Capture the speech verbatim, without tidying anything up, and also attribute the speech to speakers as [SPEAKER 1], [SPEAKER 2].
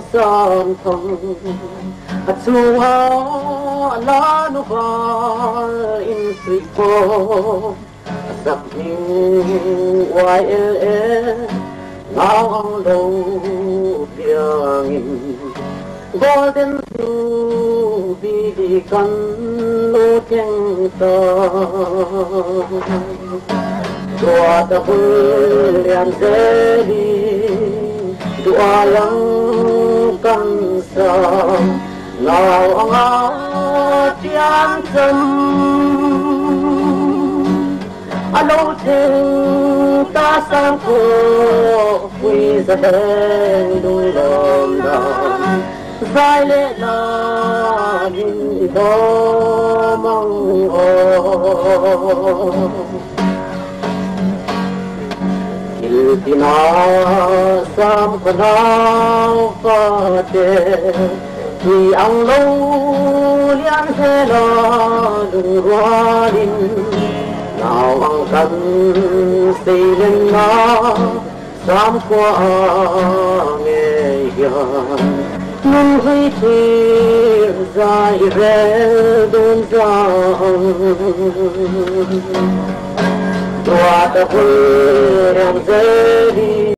[SPEAKER 1] Samthang at suha lalo pa in sweet ko Samthang Y M A now ang low biyangin golden Jubilee kan lo keng ta doa ta bulan jadi doa yang kan sa lao ang atian chân alo theng ta sang ko quy ra đen đôi lòng na dài lệ na nhìn đó mong ô Kiltina sam kanao pate Khi ang lâu lian thế la đừng hoa đình Nào ang cần xây lên na sam qua nghe yan Nung huy thir dài rẽ đơn giang Doa ta vui em dễ đi